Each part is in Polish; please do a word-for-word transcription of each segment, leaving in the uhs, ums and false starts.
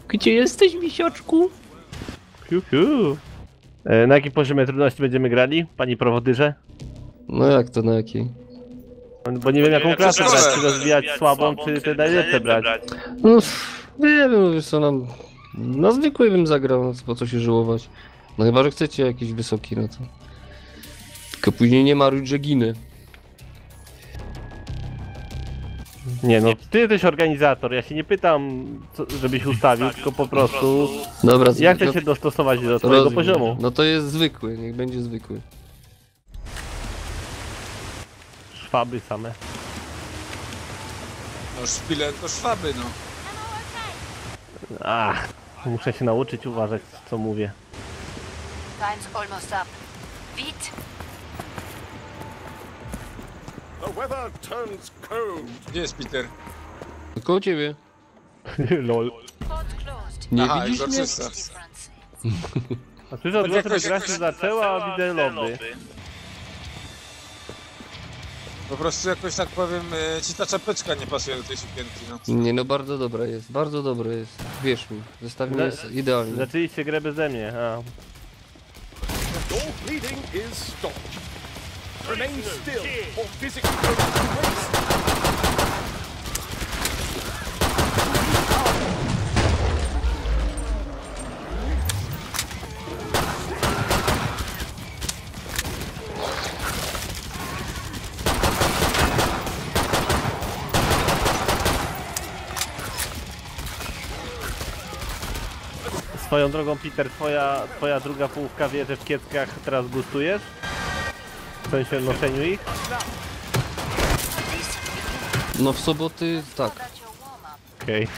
Gdzie jesteś, misioczku? Hiu, hiu. E, na jakim poziomie trudności będziemy grali, pani prowodyrze? No jak to, na jakiej? Bo nie wiem jaką klasę szkole. brać, czy rozwijać słabą, czy te najlepsze brać. No, nie wiem, wiesz co, nam... Na zwykłej bym zagrał, no, po co się żyłować. No chyba, że chcecie jakiś wysoki, no to... Tylko później nie maruj, że ginę. Nie no, ty jesteś organizator, ja się nie pytam, co, żebyś ustawił, tylko po prostu... Dobra, Ja chcę no, się dostosować do twojego rozumiem. poziomu. No to jest zwykły, niech będzie zwykły. Szwaby same. No szpile to szwaby, no. Ach, muszę się nauczyć uważać, co mówię. Time's almost up. Beat. The weather turns cold. Gdzie jest Peter? Koło ciebie. Lol. Port closed. Nie Aha, widzisz mnie? egzorcysta. A słyszę od was, że jakoś- gra się zaczęła, a widzę lobby. Po prostu jakoś tak powiem, e, ci ta czapeczka nie pasuje do tej sukienki, no. Nie no, bardzo dobra jest, bardzo dobra jest. Wierz mi, zestawienie Za- jest idealne. Zaczęliście grę beze mnie, a. Your bleeding is stopped. Remain still or physically go to waste. Swoją drogą, Peter, twoja, twoja druga połówka wie, że w kieckach teraz gustujesz? W sensie noszeniu ich? No w soboty tak, That's your warm-up. Okej.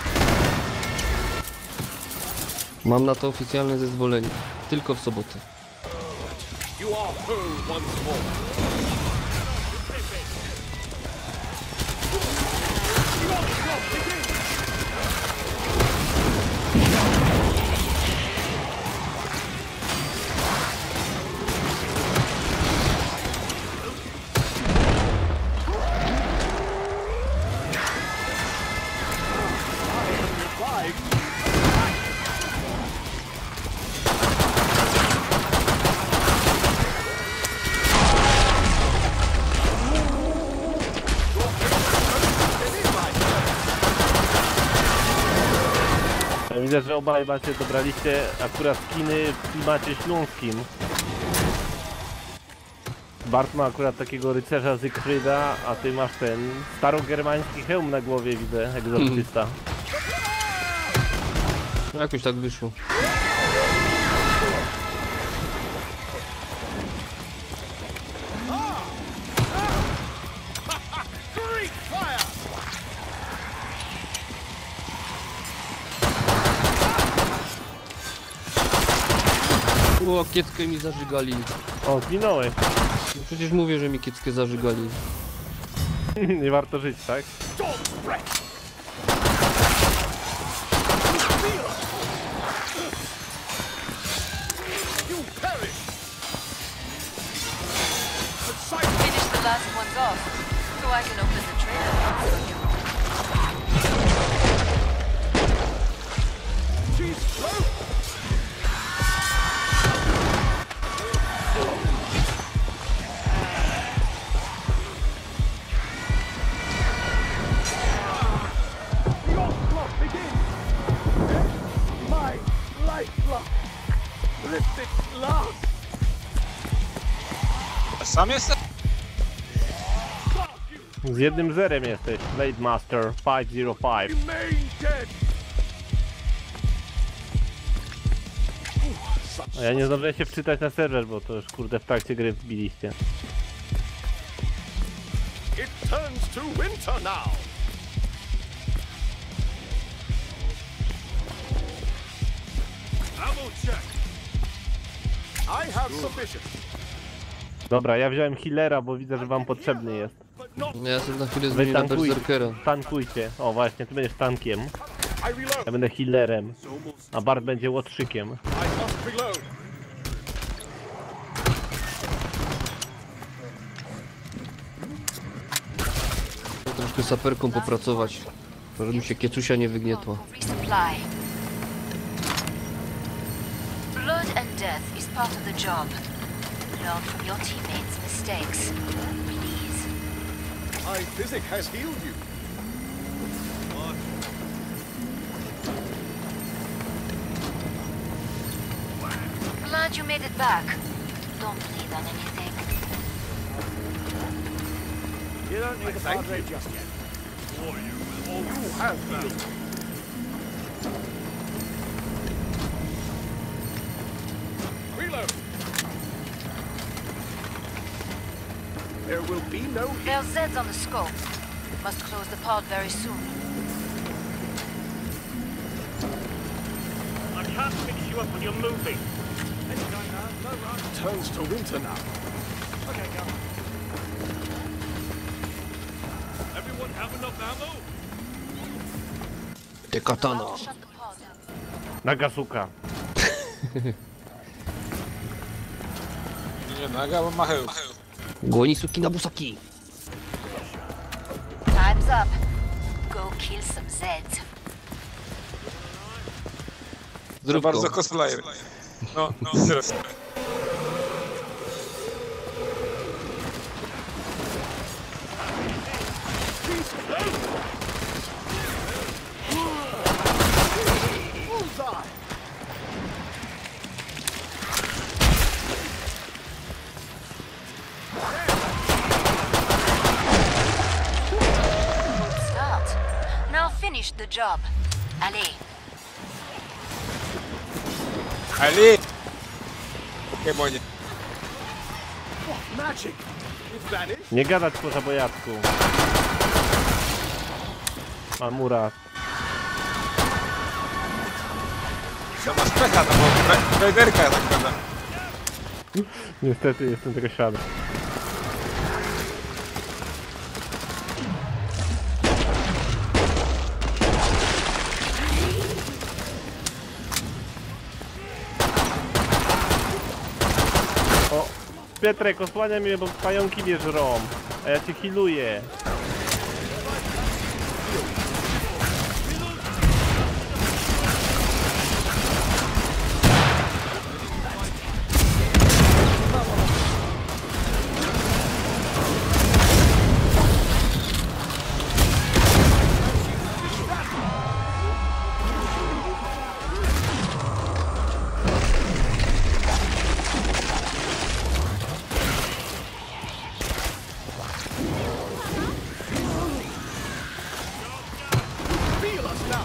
mam na to oficjalne zezwolenie. Tylko w soboty. You are whole once more. Widzę, że obaj macie, dobraliście akurat skiny w klimacie śląskim. Bart ma akurat takiego rycerza Zygfryda, a ty masz ten starogermański hełm na głowie, widzę, egzorcysta. No jakoś tak wyszło. Great fire! O, kieckę mi zażygali. O, zginąłeś. No przecież mówię, że mi kieckę zażygali. Nie warto żyć, tak? Dog's breath! You perish! The sight Finish the last ones off, so I can open the trailer. she's close! The onslaught begins! My lifeblood! Lift its last! A sam jestem? Z jednym zerem jesteś, Blade Master pięćset pięć. Remain dead! A ja nie zdążyłem się wczytać na serwer, bo to już kurde w trakcie gry wbiliście. It turns to winter now! Ammo check! I have sufficient, Dobra, ja wziąłem healera, bo widzę, że wam potrzebny jest. but not. No ja sobie na chwilę Wy zmienię na tankujcie, berserkera. tankujcie. O właśnie, ty będziesz tankiem, I reload. ja będę healerem, It's almost. a Bart będzie łotrzykiem. I must reload. Troszkę saperką popracować, żeby mi się kiecusia nie wygnietła. Resupply. Blood and death is part of the job. Learn from your teammates' mistakes. Please. High physic has healed you. Glad you made it back. Don't bleed on anything. You don't need a padre just yet. Or you will. Or you have healed. Reload. There will be no heat. There's Zeds on the scope. Must close the pod very soon. I can't fix you up when you're moving. Turns to winter now. Okay, go. Everyone have enough ammo? Te katana. About to shut the pod. Nagasuka. Nie naga, bo machył. Goni suki na busaki. Time's up. Go kill some Zeds. To Zrób bardzo go. cosplayer. No, no, teraz. Bullseye. Good start. Now finish the job. Allez. Ali! Pokemonie. What magic? It vanished. Nie gadać po zabojacku. Mamura. To masz pecha, no bo Raiderka tak gada. Niestety jestem tego świadom. O, Pietrek, osłania mnie, bo pająki mnie żrą, a ja cię healuję. Feel us now.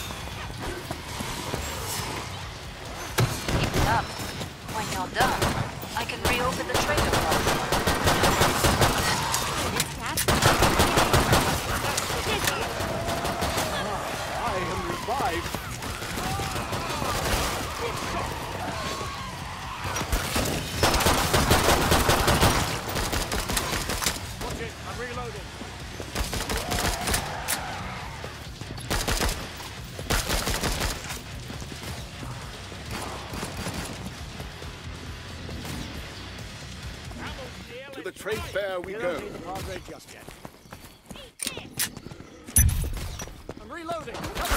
Keep it up. When you're done, I can reopen the trader pod. I am revived. Watch it, I'm reloading. To the trade fair we go. Need the padre just yet. I'm reloading.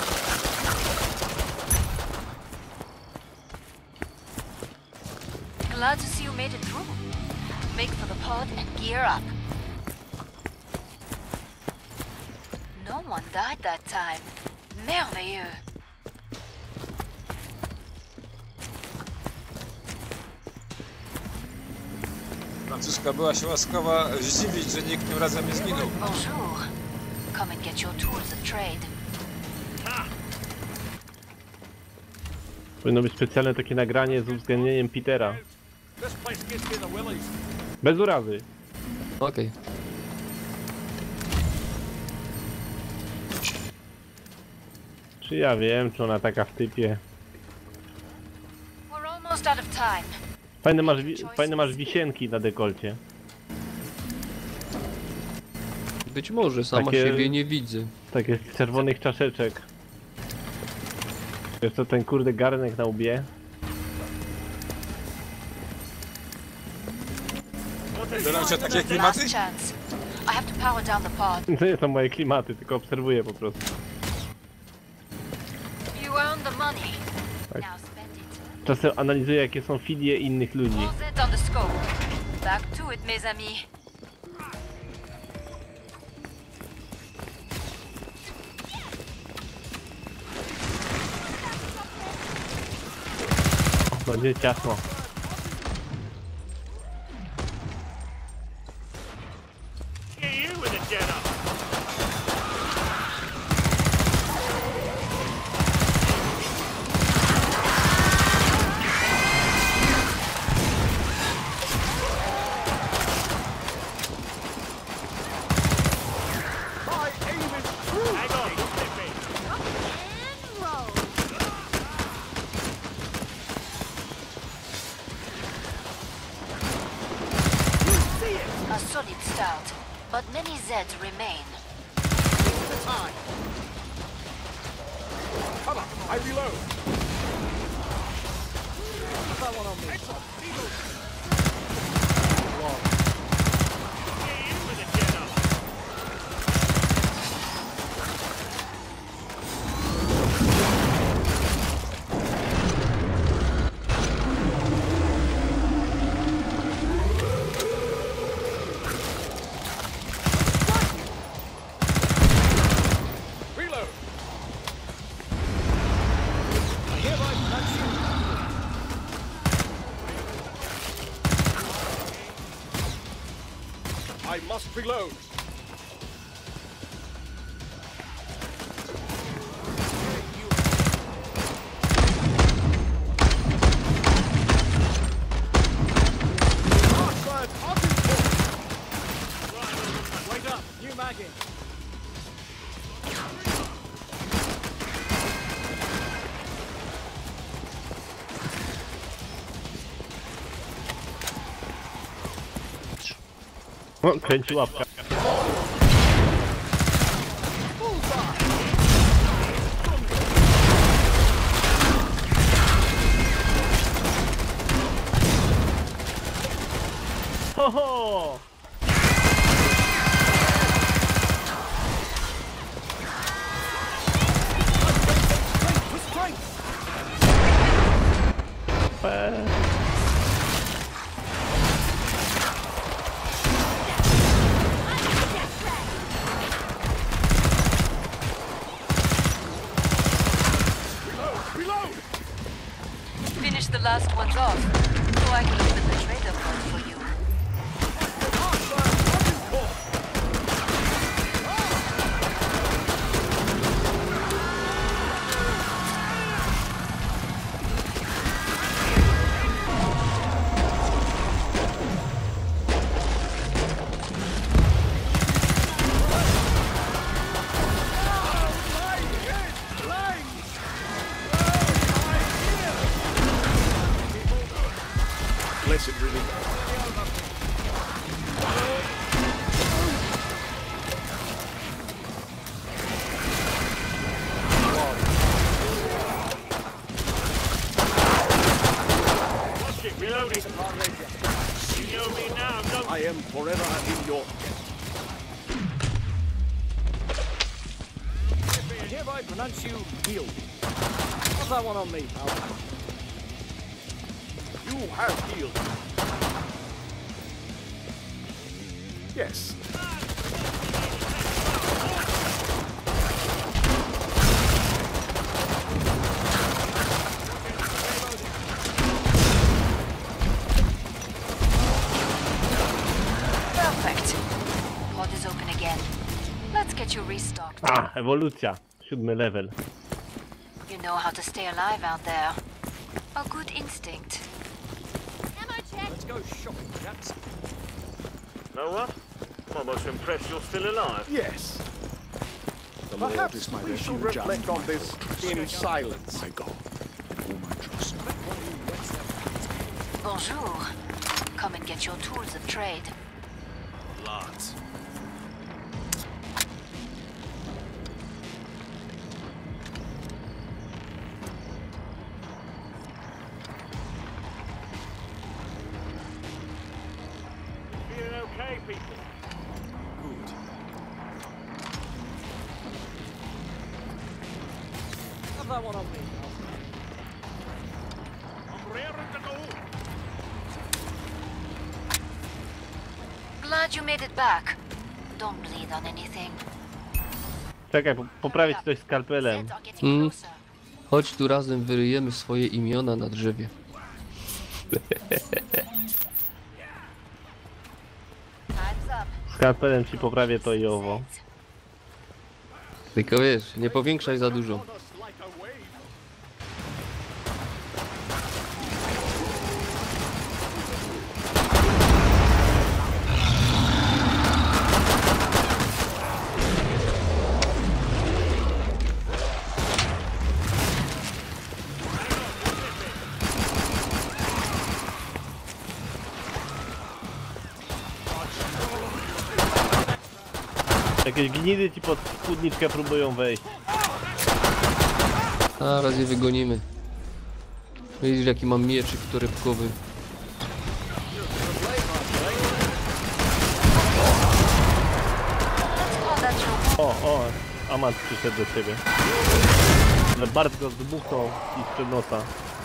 Glad to see you made it through. Make for the pod and gear up. No one died that time. Merveilleux. Francuszka była się łaskawa zdziwić, że nikt tym razem nie zginął. Bonjour. Come and get your tools of trade. Powinno być specjalne takie nagranie z uwzględnieniem Petera. This place gives me the willies. Bez urazy. Okej. Czy ja wiem, czy ona taka w typie. We're almost out of time. Fajne masz, wi fajne masz wisienki na dekolcie. Być może, sama Takie- siebie nie widzę. Takie z czerwonych czaszeczek. Wiesz co, ten kurde garnek na łbie? Biorą cię takie Last klimaty? chance. I have to power down the pod. To nie są moje klimaty, tylko obserwuję po prostu. You earned the money. Tak. Now spend it. Czasem analizuję, jakie są filie innych ludzi. All set on the scope. Back to it, mes amis. Będzie ciasno. Yeah, you with a jet up. My aim is true. Hang on, slip me. A solid start, but many Zeds remain. The time. Come on, I reload. That one on me. Yeah, you with a jet up. Reload. I hereby pronounce you. I must reload. Marksman, on the Right, wait up. New mag in. O, kręci łapka. Ho, ho! to strength. Pe- Reload, reload. Finish the last ones off, so I can open the trader vault for you. Marksman, on the call. My head blinds. Blessed relief. Watch it, reloading. You know me now, don't I am forever in your I hereby pronounce you healed. What's that one on me, pal? You have healed. Yes. Perfect. Pod is open again. Let's get you restocked. A, ewolucja. Siódmy level. You know how to stay alive out there. A good instinct. Let's go shopping, chaps. Know what? I'm almost impressed you're still alive. Yes. Perhaps we should reflect on this in silence. My God. Bonjour. Come and get your tools of trade. Lots. Feeling okay, people? Good. Have that one on me, pal. glad you made it back. Don't bleed on anything. Czekaj, po poprawić coś skalpelem. Zeds are getting Mm. closer. Chodź tu razem wyryjemy swoje imiona na drzewie. Time's up. Skalpelem ci poprawię to i owo. Tylko wiesz, nie powiększaj za dużo. On us like a wave. Jakieś gnidy ci pod spódniczkę próbują wejść. A raz je wygonimy. Widzisz jaki mam mieczyk torebkowy. Let's call that your O, o, Amant przyszedł do ciebie. Ale Bart go zdmuchnął i sprzed nosa.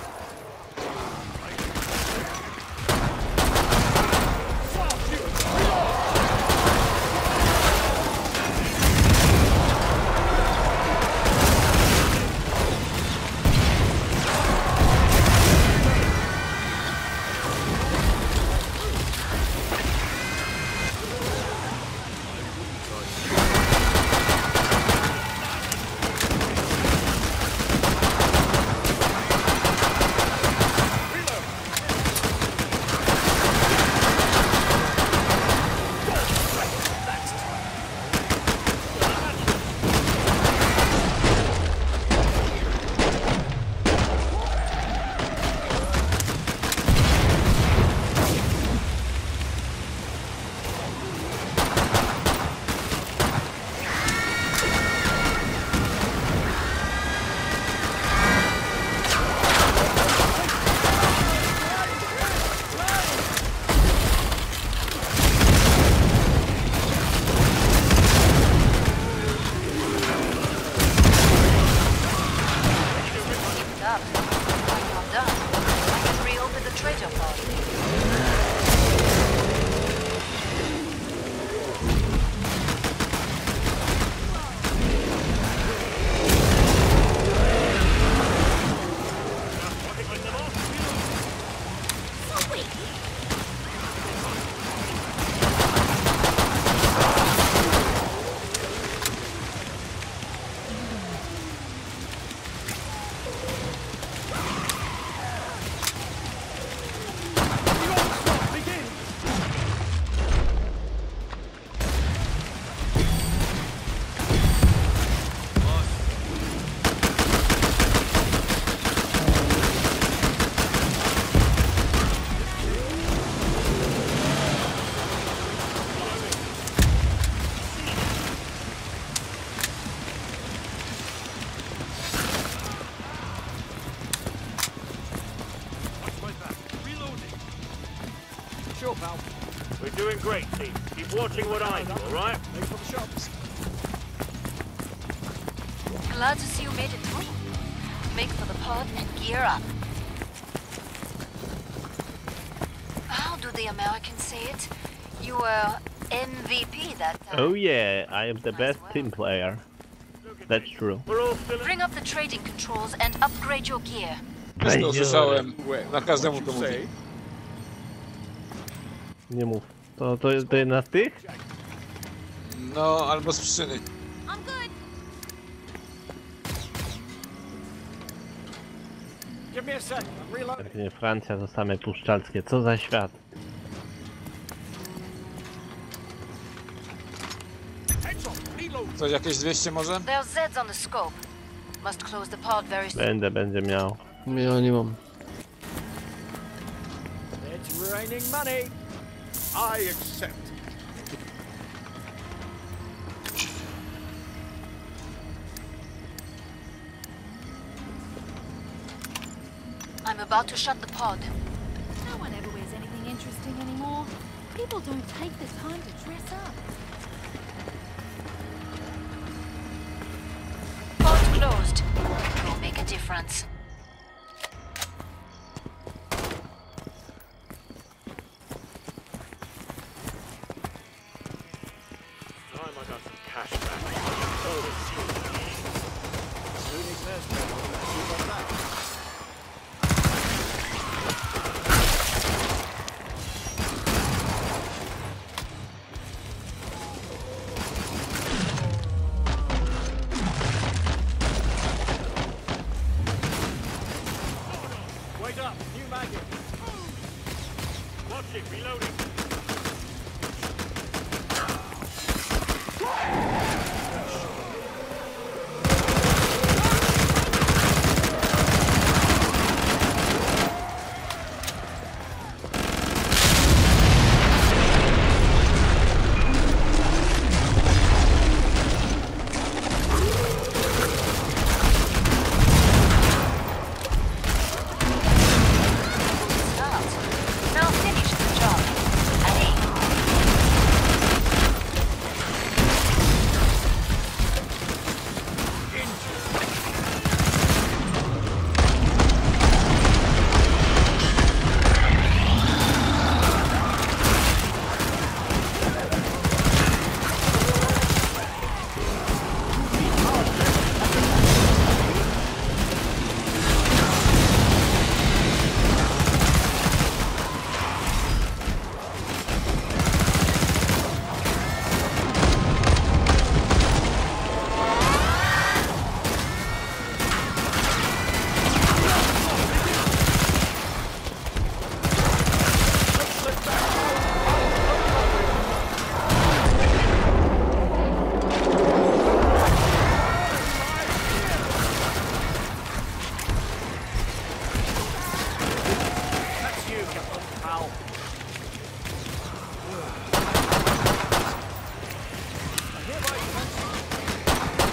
up. When I'm done, I can reopen the treasure pod. Sure, pal. We're doing great, team. Keep watching what I do, all right? Make for the shops. Glad to see you made it through. Make for the pod and gear up. How do the Americans say it? You were M V P that time. Oh yeah, I am the best team player. That's true. We're all still in. Bring up the trading controls and upgrade your gear. Też to usłyszałem. Na każdemu to mówię. Say, Nie mów. To, to, to jedna z tych? No, albo z przyczyny. I'm good. Give me a sec. I'm reloading. Pewnie Francja to same puszczalskie. Co za świat. heads up, reload. Coś jakieś dwieście może? There's Zeds on the scope. Must close the pod very soon. Będę, będzie miał. Ja nie mam. It's raining money. I accept. I'm about to shut the pod. No one ever wears anything interesting anymore. People don't take the time to dress up. Pod's closed. Will make a difference. Wait up, new maggot. Watch it, reloading. Now finish the job. Allez. That's you, Captain Pal. I hereby cancel.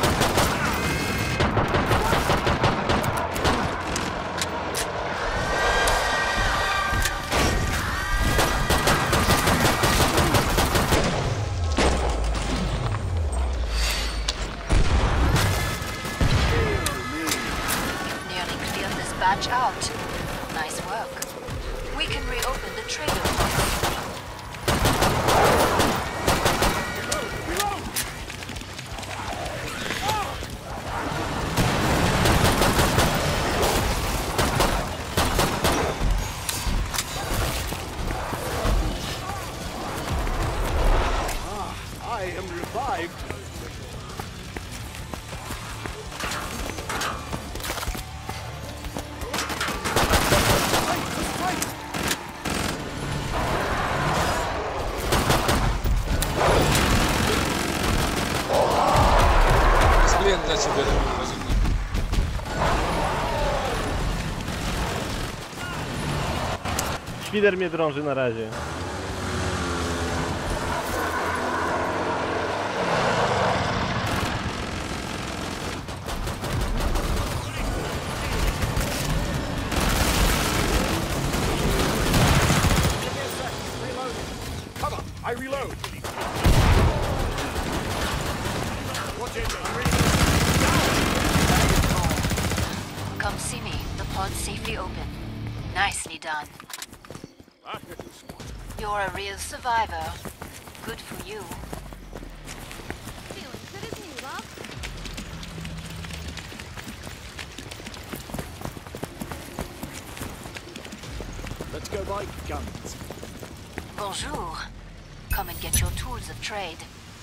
Nearly cleared this batch out. Nice work. We can reopen the trader pod. I am revived. Jest klient dla ciebie, rozumiem. Świder mnie drąży na razie. Give me a sec. Reloading. Cover, I reload. Watch it, I'm reloading. Come see me. The pod's safely open. Nicely done. That little spot. You're a real survivor. Good for you. Feeling good as new, love. Let's go buy guns. Bonjour. Come and get your tools of trade.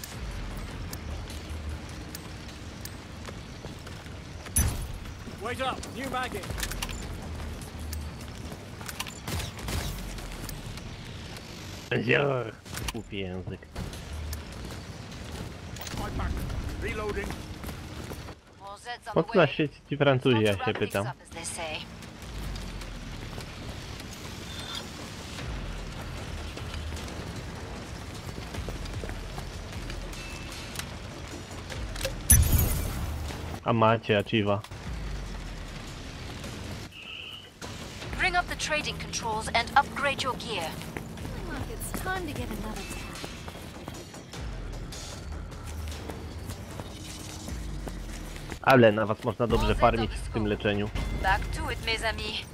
Wait up, new maggot. Zior. Głupi język. My back. Reloading. More Zeds on Po the co na way. świecie ci Francuzi, ja Not to się wrap things pytam. up, as they say. A macie, Achiva. Bring up the trading controls and upgrade your gear. Feeling like it's time to get another tap. Ale na was można dobrze farmić w tym leczeniu. Back to it, mes amis.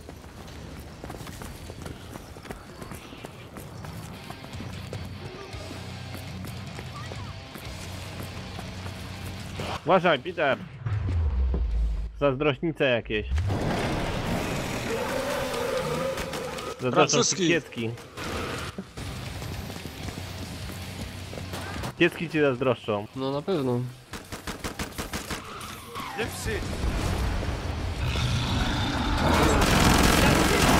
Uważaj, Peter! Zazdrośnice jakieś. Zazdroszczą Francuski. ci kiecki. Kiecki ci zazdroszczą. No na pewno. Lips it.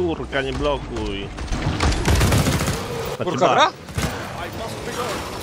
Kurka, nie blokuj. Znaczy, Kurka ba. bra? I must reload.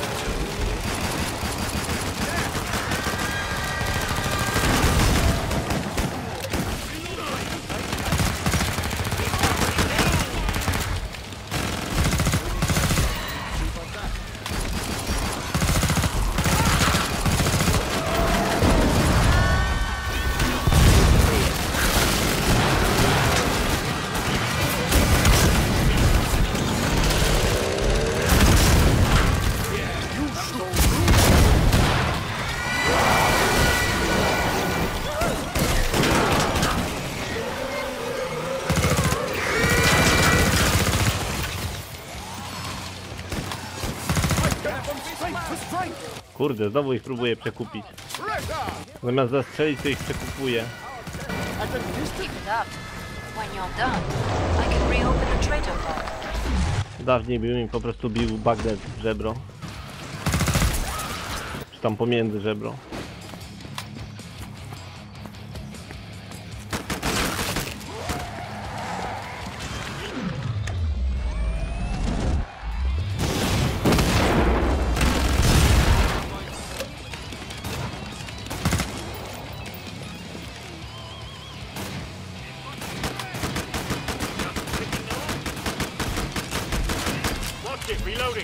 Kurde, znowu ich próbuję przekupić. Zamiast zastrzelić, to ich przekupuję. Keep it up. When you're done, I can reopen the trader vault. Dawniej był mi po prostu bił bagnet w żebro. Czy tam pomiędzy żebro. Watch it, reloading.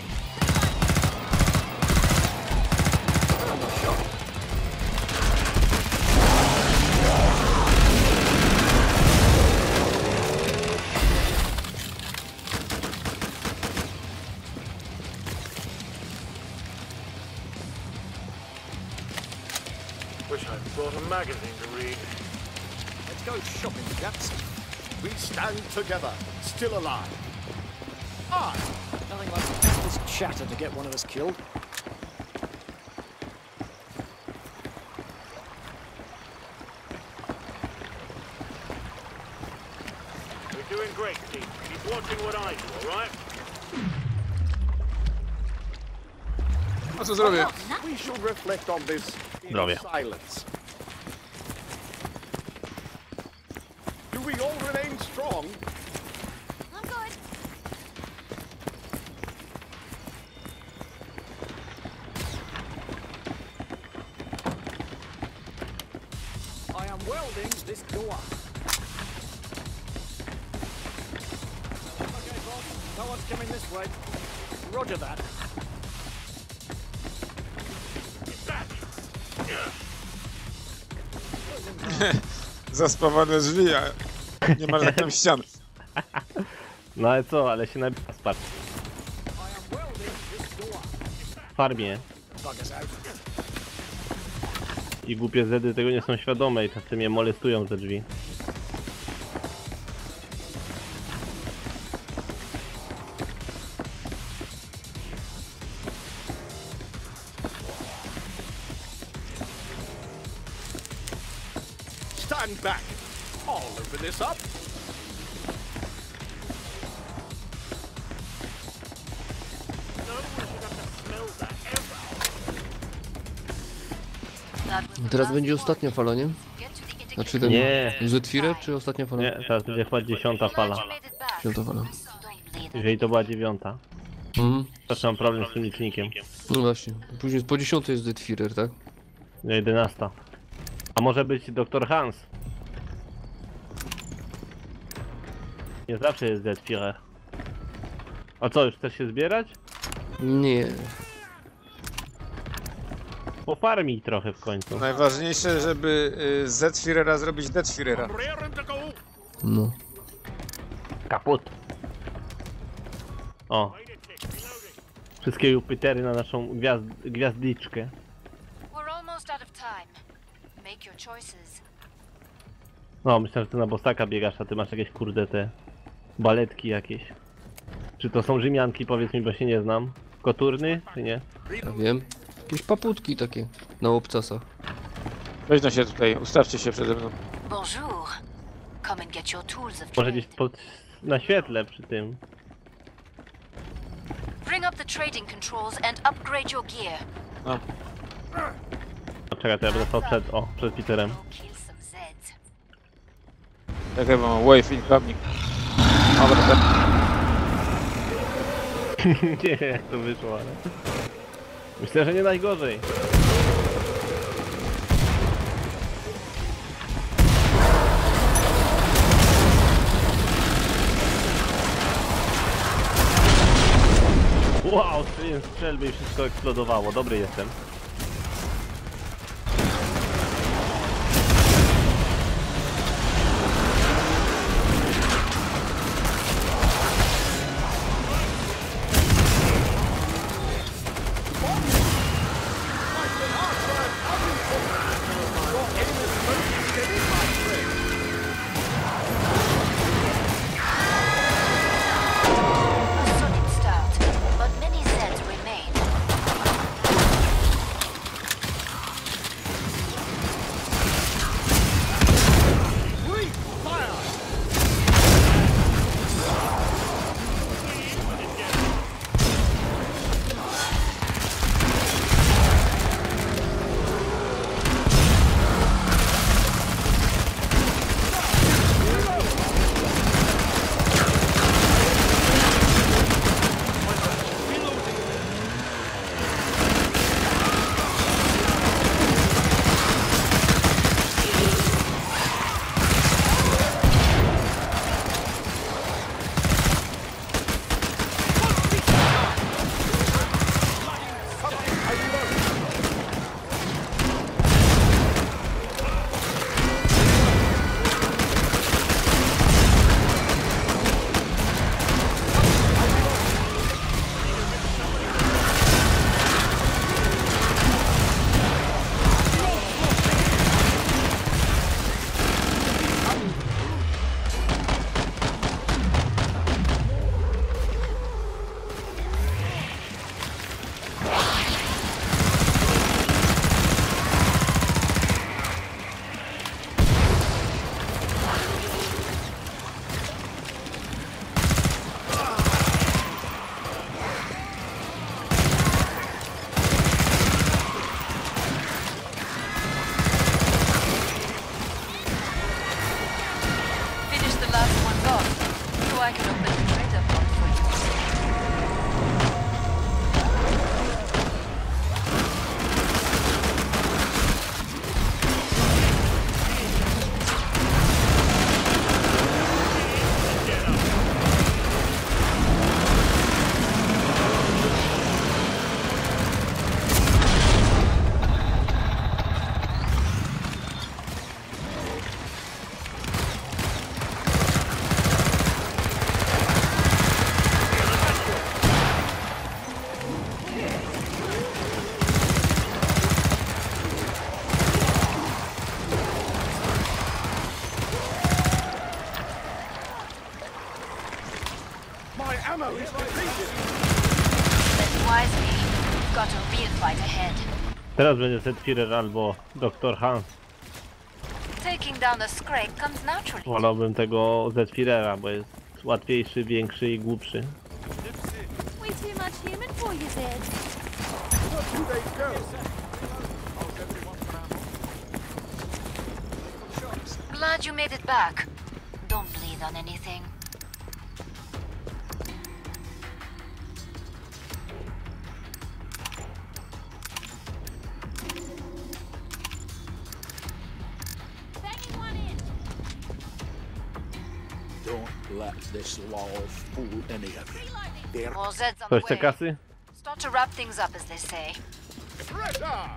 Wish I'd brought a magazine to read. Let's go shopping, chaps. We stand together, still alive. I Nothing like endless chatter to get one of us killed. We're doing great, Steve. Keep watching what I do, all right? A co zrobię? we shall reflect on this in Zdrowie. silence. Do we all remain strong? I'm good. I am welding this door. Okay, boss. No one's coming this way. Roger that. Zaspawane drzwi, a nie ma żadnych ścian. No ale co, ale się nabija, patrz. I am welding this door. W farmie. Buggers out. I głupie zedy tego nie są świadome i czasem mnie molestują ze drzwi. Stand back. I'll open this up. No one should have to smell that ever. That was the Teraz last będzie one. ostatnia fala, nie? Get to the indicator. Znaczy ten Nie. Zetfirer, czy ostatnia fala? Nie, teraz będzie chyba dziesiąta fala. Glad you made it back. Piąta fala. Don't leave it. Jeżeli to była dziewiąta. Mhm. Zawsze mam problem z tym licznikiem. No właśnie. Później po dziesiątej jest Zetfirer, tak? No jedenasta. A może być doktor Hans? Nie zawsze jest Zetfirer. A co, już chcesz się zbierać? Nie. Pofarmij trochę w końcu. Najważniejsze, żeby y, z Führera zrobić Dead Führera. Rearing to go. No. Kaput. O. Wszystkie Jupitery na naszą gwiazd gwiazdliczkę. We're almost out of time. Make your choices. No, myślę, że ty na Bostaka biegasz, a ty masz jakieś kurde te baletki jakieś. Czy to są Rzymianki, powiedz mi, bo się nie znam. Koturny, czy nie? Ja wiem. Jakieś paputki takie na obcasach. Weź no się tutaj, ustawcie się przede mną. Bonjour. Come and get your tools of Może trade. gdzieś pod... na świetle przy tym. Bring up the trading controls and upgrade your gear. O, czekaj, to ja będę stał przed, o, przed Peterem. Go kill some Zeds. Tak chyba mam wave incoming. Dobra, tak. Nie wiem jak to wyszło, ale... Myślę, że nie najgorzej. Wow, strzeliłem strzelby i wszystko eksplodowało. Dobry jestem. A solid start, but many Zeds remain. Finish the last ones off, so I can open the trader vault for you. My ammo is depleted. Spend wisely. We've got a real fight ahead. Teraz będzie Zedfirer albo doktor Hans. Taking down a Scrake comes naturally. Wolałbym tego Zedfirera, bo jest łatwiejszy, większy i głupszy. We too much human for you, Zed. Look who they go. Glad you made it back. Don't bleed on anything. Banging one in. Don't let this law fool any of you. They're More Zeds on Ktoś the chce way. kasy? Start to wrap things up, as they say. Traitor!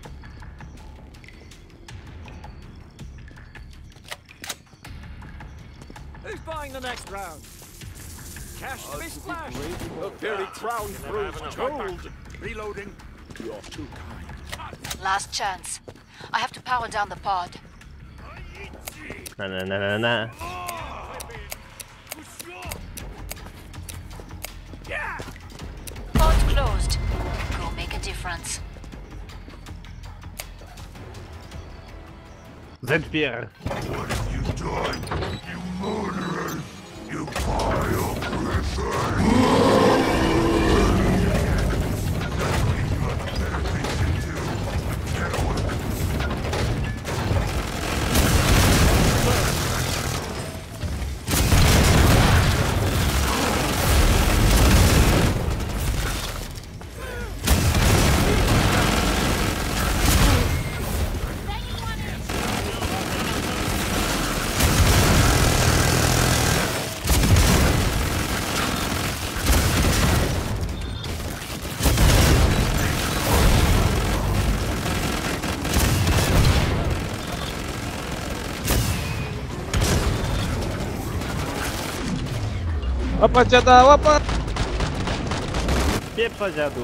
Who's buying the next round? Cash to be splashed. The very crown Never have proves enough. gold. Reloading. You're too kind. Last chance. I have to power down the pod. Na na na na na. Pod closed. Go make a difference. Zedfier! Łapa dziada, łapa! Pieprza dziadu.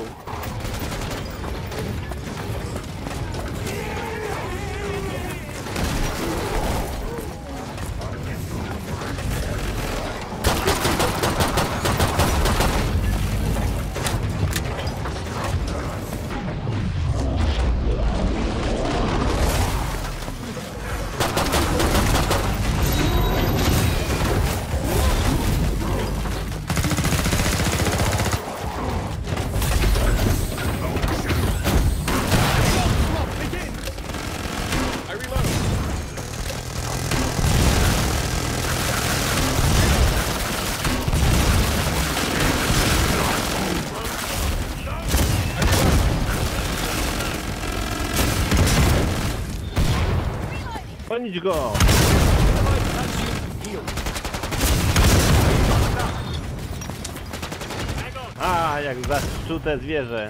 I reload. Ponić go! A, jak zaszczute zwierzę.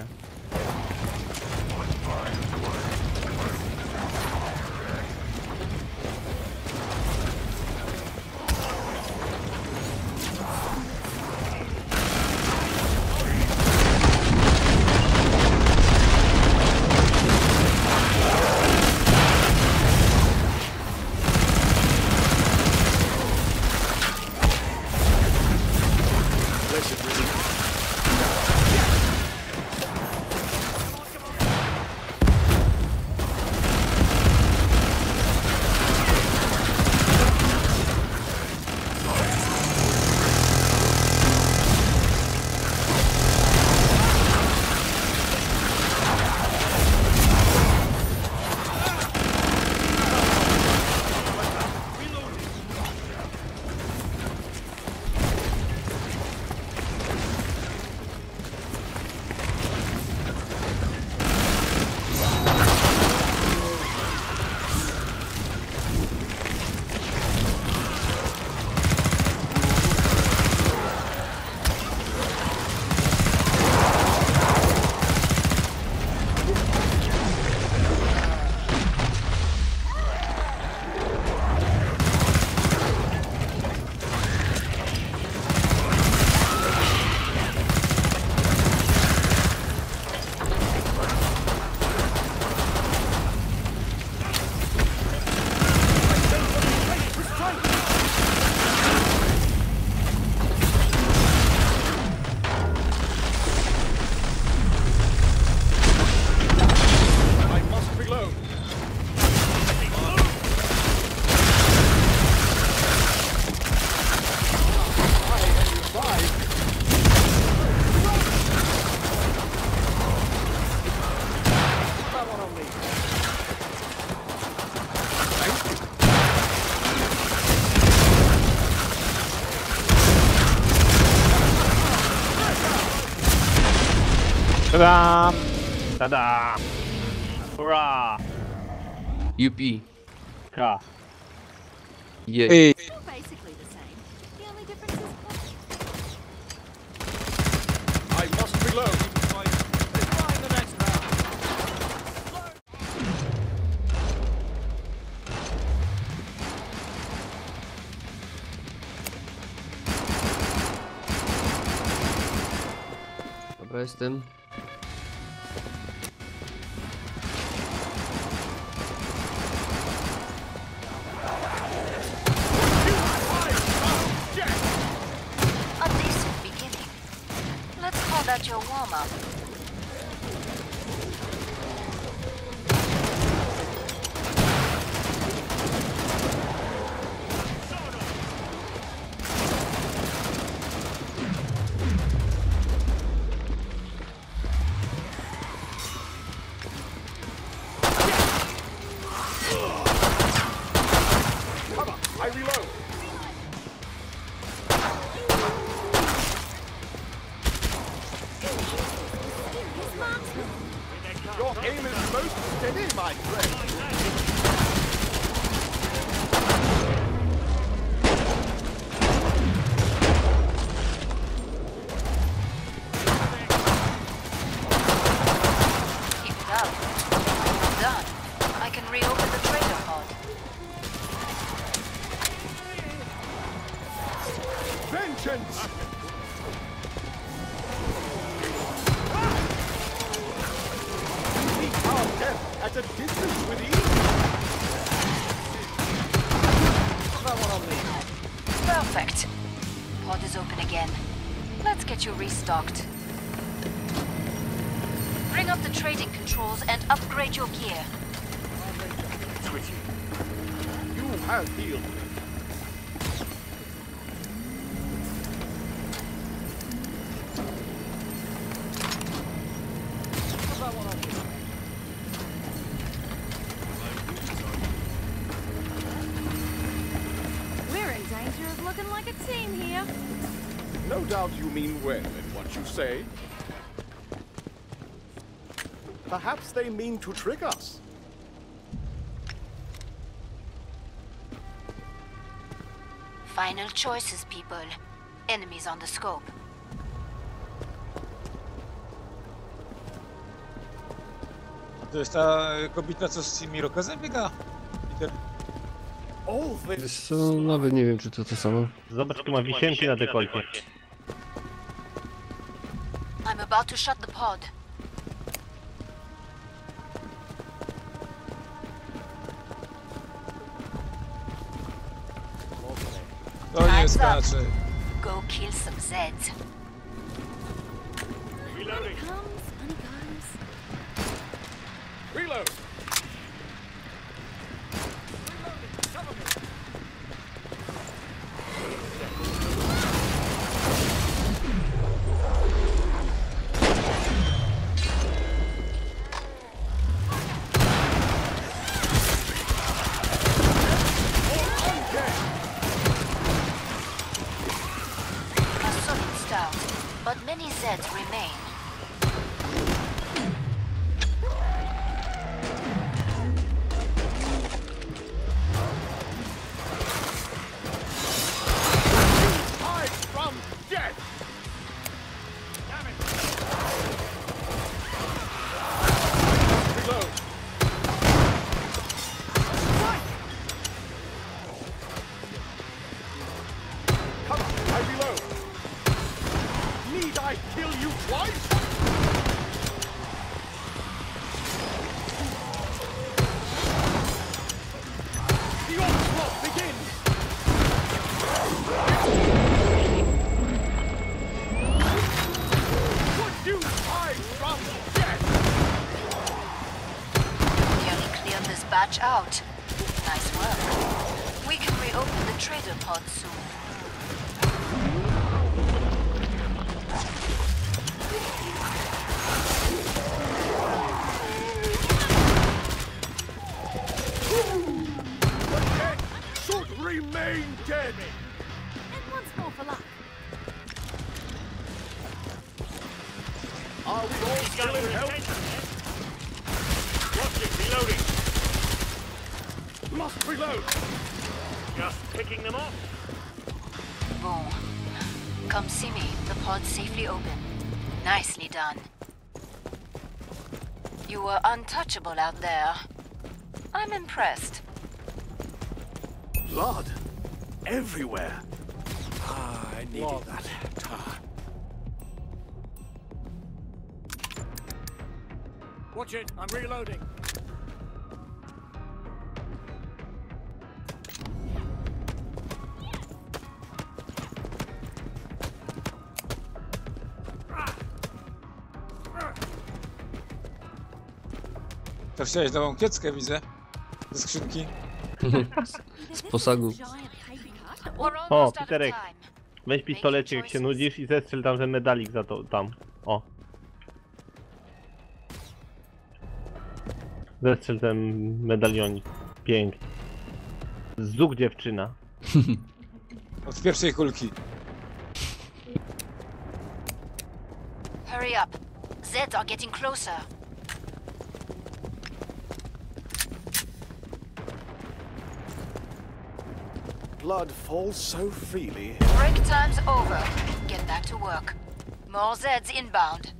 Ta-dam! Tada! Hurra! Yuppie. Ka. Yeah. Ej, They're basically the same. The only difference is cost. I must reload. Trying the next round. Dobra, jestem. A decent beginning. Let's call that your warm-up. I reload. Your aim is most steady, my friend. Keep it up. Done. I can reopen the trader pod. Vengeance! a distance with ease. That one on me. Perfect. Pod is open again. Let's get you restocked. Bring up the trading controls and upgrade your gear. Twitchy. You have healed me. That one on me. We're in danger of looking like a team here. No doubt you mean well in what you say. Perhaps they mean to trick us. Final choices, people. Enemies on the scope. To jest ta y, kobieta, co z tymi Rokezem biega? Peter. All this Wiesz co, nawet nie wiem, czy to to samo. Zobacz, tu ma wisienki na dekolcie. I'm about to shut the pod. To nie skacze. Go kill some Zeds. Reloading. Comes, money goes. reload. A solid start, but many Zeds remain. Hide from death. Reload. Come on, I reload. Need I kill you twice? The onslaught begins. Would you hide from death? Nearly cleared this batch out. Nice work. We can reopen the trader pod soon. The dead should remain dead. And once more for luck. Are we all still in health? Watch it, reloading. Must reload. Just picking them off. Boom. Come see me. The pod's safely open. Nicely done. You were untouchable out there. I'm impressed. Blood everywhere. Ah, I needed that. Ah. Watch it, I'm reloading. To chciałeś nową kieckę, widzę. Ze skrzynki. Z posagu. Giant paper cut. We're O, almost out of Piterek. time. Weź pistolecik, jak się nudzisz i zestrzel tam ten medalik za to, tam. O. Zestrzel ten medalionik. Pięknie. Zuk dziewczyna. Od pierwszej kulki. Hurry up. Zeds are getting closer. Blood falls so freely. Break time's over. Get back to work. More Zeds inbound.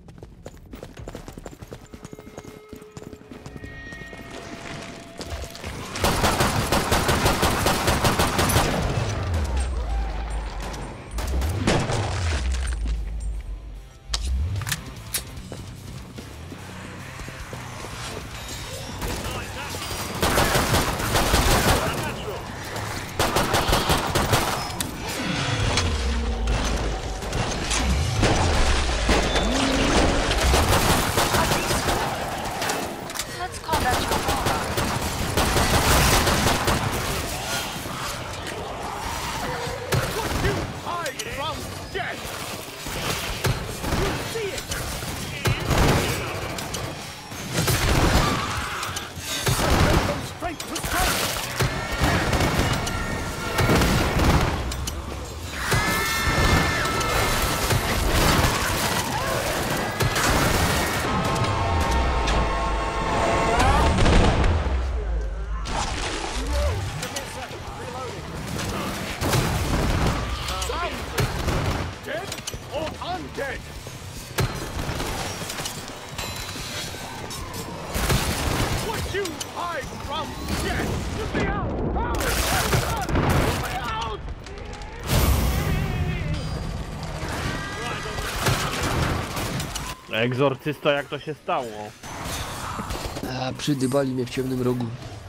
Egzorcysto, jak to się stało? A, przydybali mnie w ciemnym rogu.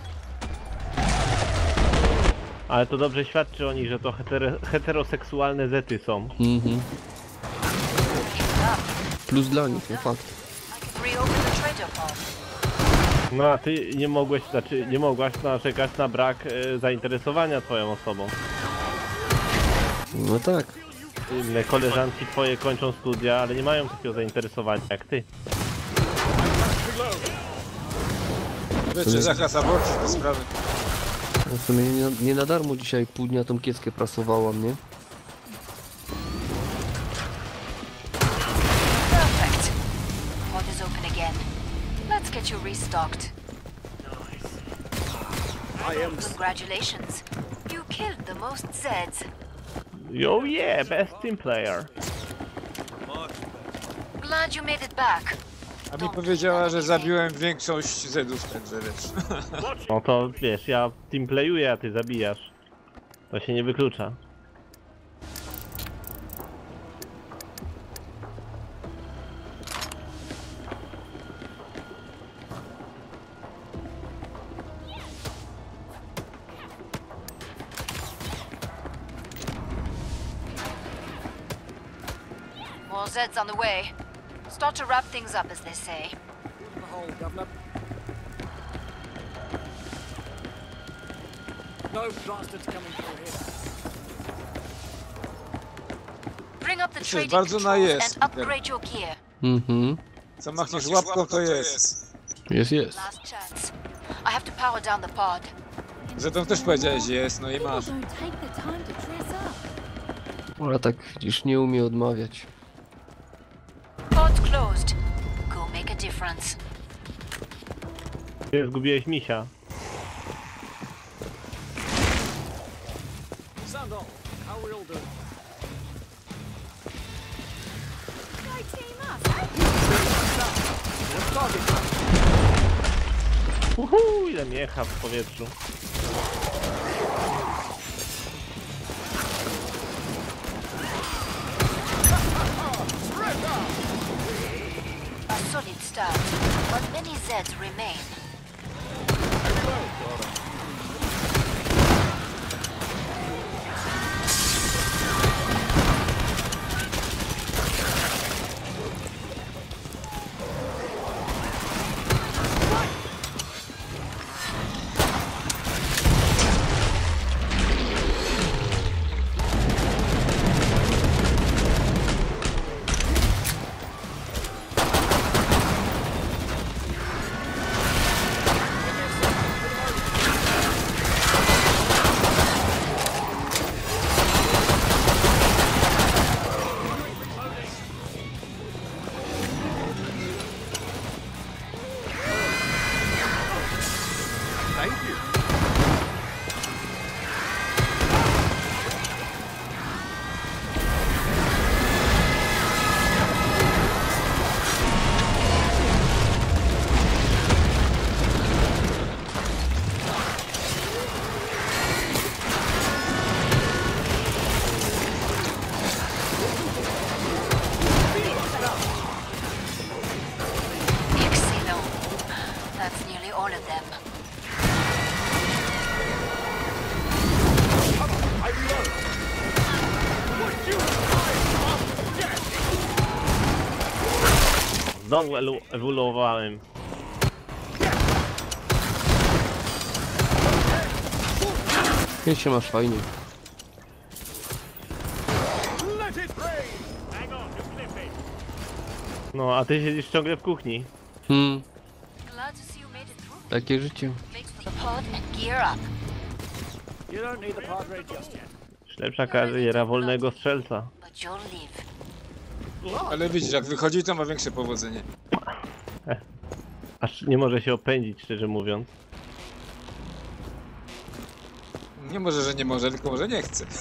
Ale to dobrze świadczy o nich, że to heter heteroseksualne zety są. Mhm. Plus dla nich, no fakt. I can reopen the trader pod. No a ty nie mogłeś, znaczy nie mogłaś narzekać na brak e, zainteresowania twoją osobą. No tak. Inne koleżanki twoje kończą studia, ale nie mają takiego zainteresowania jak ty. Wiecie, zakaz aborcji, te sprawy. No w sumie nie, nie na darmo dzisiaj pół dnia tą kieckę prasowałam, nie? Perfect. Pod is open again. Let's get you restocked. I am Congratulations. You killed the most Zeds. Yo yeah, best team player. Glad you made it back. A mi powiedziała, że zabiłem większość Zedów, także wiesz. No to wiesz, ja teamplayuję, a ty zabijasz. To się nie wyklucza. More Zeds on the way. Start to wrap things up, as they say. in the hole, Governor. No bastards coming through here. Bring up the This is trading bardzo na controls jest, and Peter. upgrade your gear. Mhm. Co machniesz łapką, to jest. Jest, jest. Last chance. I have to power down the pod. Zresztą też powiedziałeś, jest, no i People masz. don't take the time to dress up. Ale tak już nie umie odmawiać. Pod's closed. Go make a difference. Ty zgubiłeś misia. Sound off. How we all doing? Go team up, eh? Uhu, ile miecha w powietrzu. A solid start, but many Zeds remain. Thank you. Excellent. That's nearly all of them. I reload. Would you Znowu elu- ewoluowałem. Więc się masz fajnie. let it rain? Hang on, you clip it. No, a ty siedzisz ciągle w kuchni. Hmm, Glad to see you made it through. takie życie. Make the pod and gear up. You don't need the pod raid just yet. Lepsza kariera wolnego strzelca. But you'll live. Ale widzisz, jak wychodzi, to ma większe powodzenie. Aż nie może się opędzić, szczerze mówiąc. Nie może, że nie może, tylko może nie chce.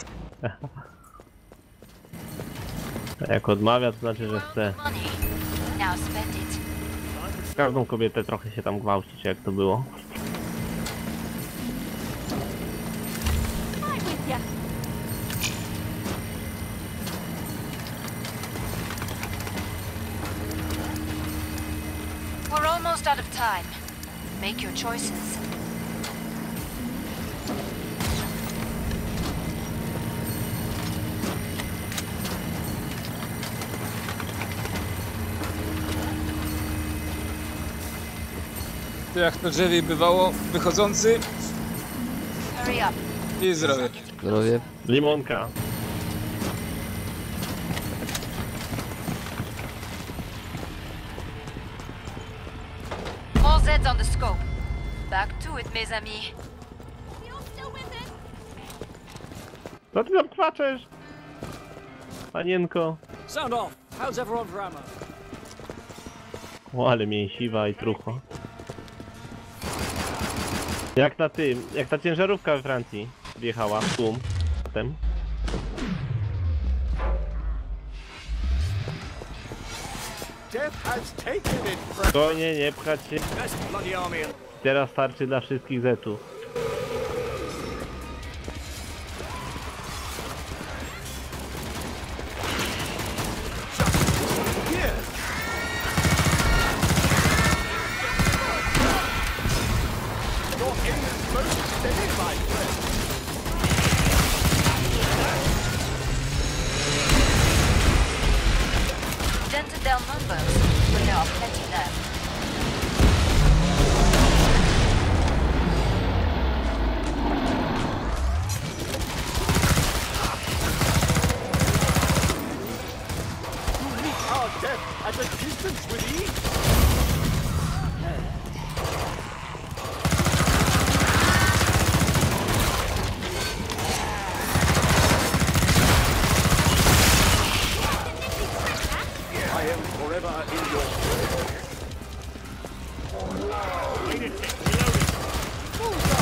A jak odmawia, to znaczy, że chce. Money. Now spend it. Każdą kobietę trochę się tam gwałci, czy jak to było. I'm with ya. almost out of time. Make your choices. To jak to drzewie bywało, wychodzący Hurry up. i zdrowie. Zdrowie. Limonka. More Zeds on the scope. Back to it, mes amis. You're still with it? Co ty tam płaczesz? Panienko. Sound off. How's everyone's ammo? O, ale mięsiwa i trucho. Jak na tym, jak ta ciężarówka we Francji wjechała w tłum. Potem. Death has taken it, friend. To nie, nie pchać się. Best bloody army in... Teraz starczy dla wszystkich zetów. Your aim is most steady, my friend. Dented down numbers, but there are plenty left. Our death at a distance with ease. I am forever in your Wait a sec, reloading.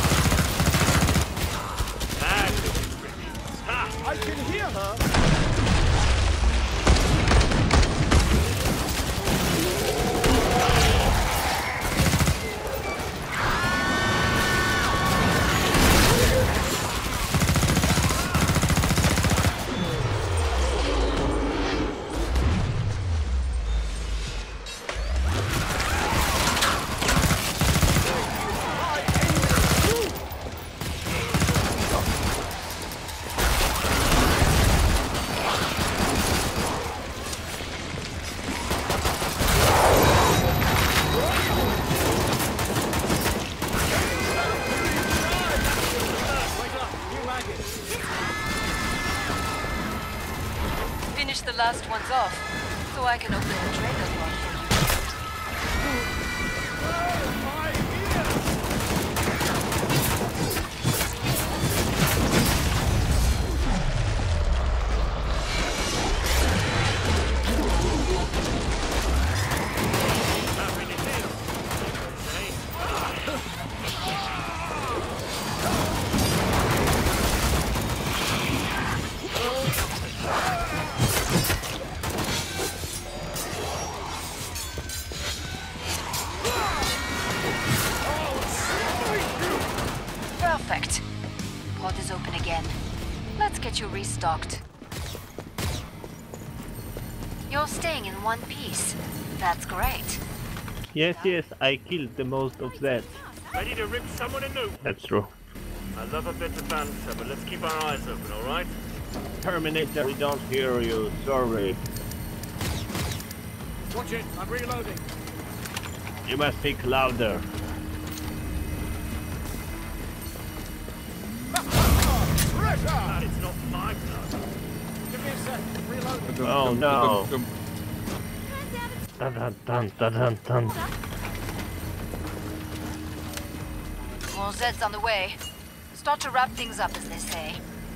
Bad little trick. Ha! I can hear her. Finish the last ones off, so I can open the trailer pod for you. Nothing is in. Perfect. Pod is open again. Let's get you restocked. You're staying in one piece. That's great. Yes, yes, I killed the most of that. Ready to rip someone a new. That's true. I love a bit of banter, but let's keep our eyes open, alright? Terminator, we don't hear you, sorry. Watch it. I'm reloading. You must speak louder. It's not my blood. Give me a sec. Reloading. Oh no. Dun dun dun dun dun dun. More Zeds on the way. Start to wrap things up, as they say.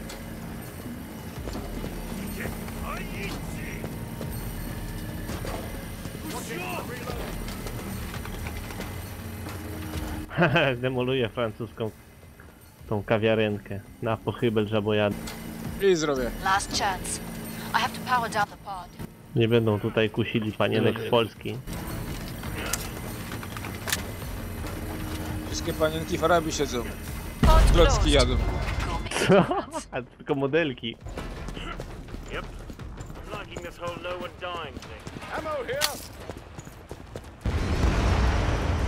Demoluję francuską tą kawiarenkę na pochybel żabojady. I zdrowie. Last chance. I have to power down the pod. Nie będą tutaj kusili panienek z Polski. Wszystkie panienki w Arabii siedzą. Pod Klocki closed. jadą. Go make it. A tylko modelki. Yep. I'm liking this whole no one dying thing. Ammo here.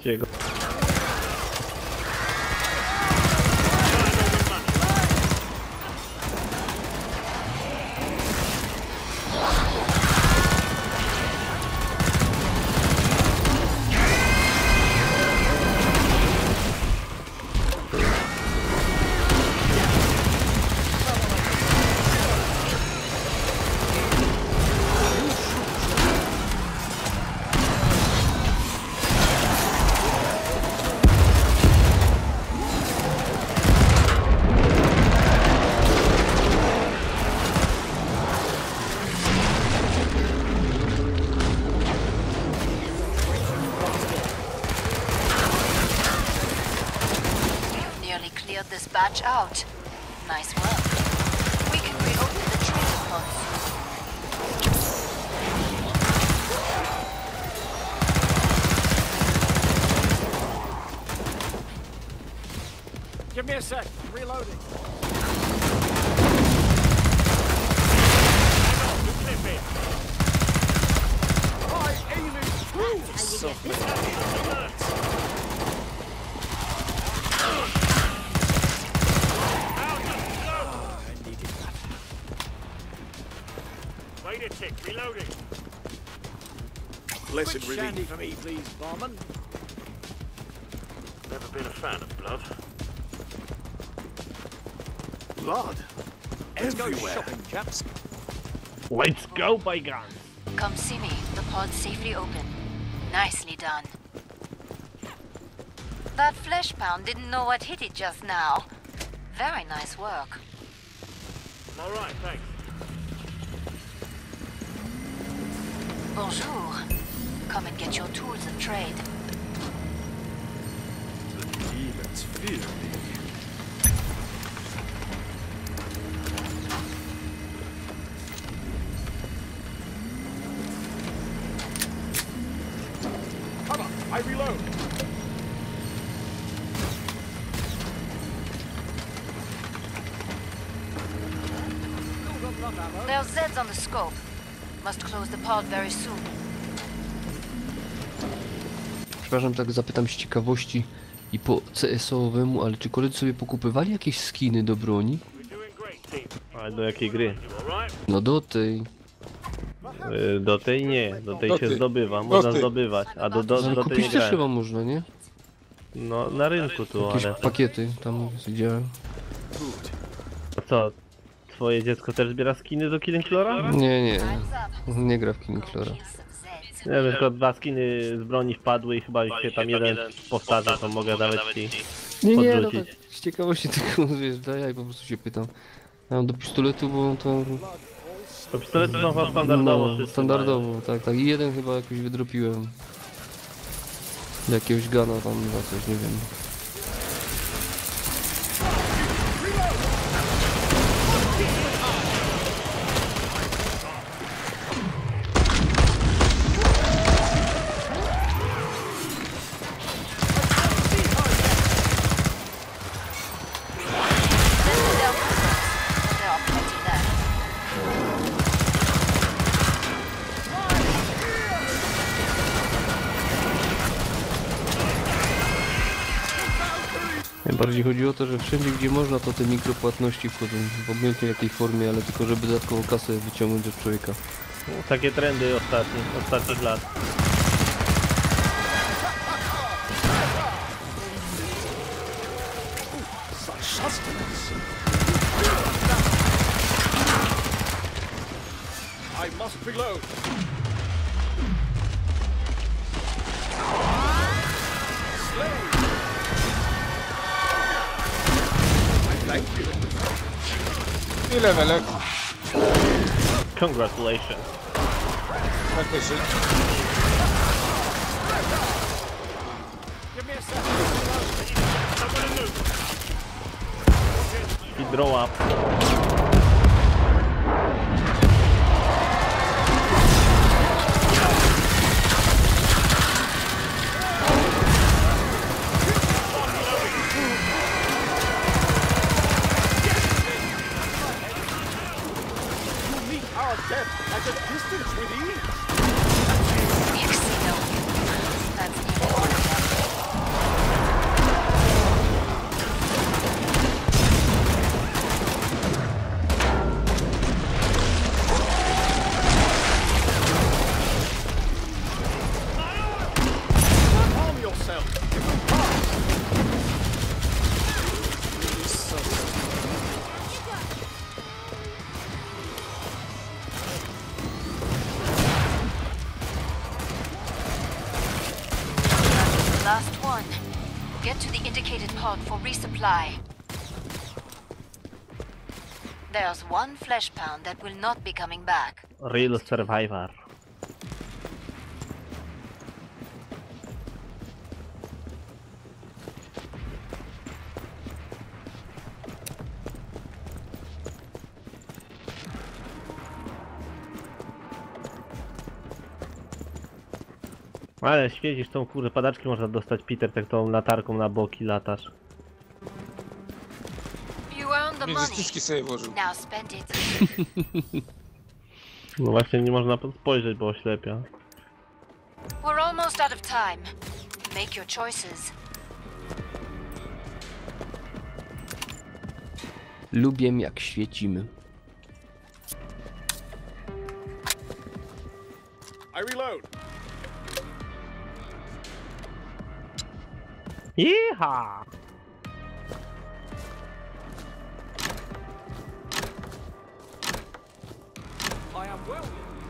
Zabijcie go. Nearly cleared this batch out. Nice work. We can reopen the trading pods. Give me a sec. I'm reloading. My aim is true. Wait a tick, reloading. Blessed Quick shandy relief. for me, please, barman. Never been a fan of blood. Blood. Let's go Everywhere. shopping, chaps. Let's go, bygones! Come see me. The pod's safely open. Nicely done. That flesh pound didn't know what hit it just now. Very nice work. All right, thanks. Bonjour. Come and get your tools of trade. The demons fear me. Come on, I reload. Still got enough ammo. There's Zeds on the scope. Must close the pod very soon. Przepraszam, tak zapytam z ciekawości i po C S owemu, ale czy koledzy sobie pokupywali jakieś skiny do broni? We're doing great, team. Ale do jakiej gry? You all right? No do tej. Y, Do tej nie, do tej Do się tej. zdobywa, można tej. zdobywać, a do, do, Ale do tej kupić nie też grałem. chyba można, nie? No na rynku tu, Jakieś ale... pakiety tam widziałem. Food. A co? Twoje dziecko też zbiera skiny do Killing Floora? Nie, nie. Time's up. Nie gra w King Flora. Kill some Zeds. Nie wiem, tylko dwa skiny z broni wpadły i chyba się tam jeden powtarza, to mogę dawać ci Nie, nie, no podrzucić. tak z ciekawości tylko, wiesz, daj, ja po prostu się pytam. Ja mam do pistoletu, bo to... To pistolety są chyba standardowo No, wszyscy standardowo, tak, tak. I jeden chyba jakoś wydropiłem. Jakiegoś gana tam na coś, nie wiem. There are plenty left. Najbardziej chodzi o to, że wszędzie gdzie można, to te mikropłatności wchodzą w obojętnie jakiej formie, ale tylko żeby dodatkową kasę wyciągnąć od człowieka. No, takie trendy ostatnich, ostatnich lat. Such sustenance. I must reload. Slave. I thank you. I levelek. Congratulations. Faktycznie. Give me a sec. I draw up. You meet our death at a distance with ease. Excellent. That's nearly all of them. indicated pod for resupply. There's one flesh pound that will not be coming back. Real survivor. Ale świecisz tą kurde, padaczki można dostać, Peter, tak tą latarką na boki latasz. You earned the Nie, money. ściski sobie włożył. Now spend it. No właśnie nie można spojrzeć, bo oślepia. We're almost out of time. Make your choices. Lubię jak świecimy. I reload. Yeehaw! I am well.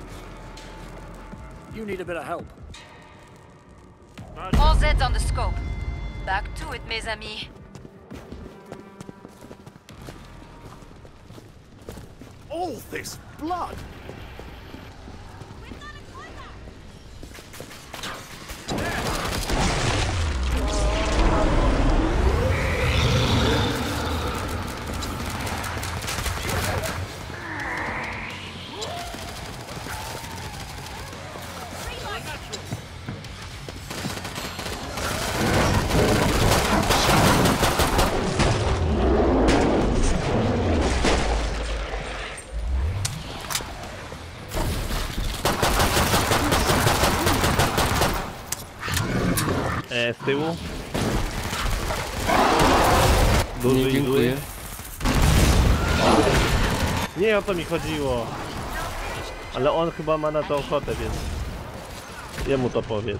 You need a bit of help. All Zeds on the scope. Back to it, mes amis. All this blood. E, z tyłu. Nie, Duży i zły. dziękuję. Nie o to mi chodziło. Ale on chyba ma na to ochotę, więc jemu to powiedz.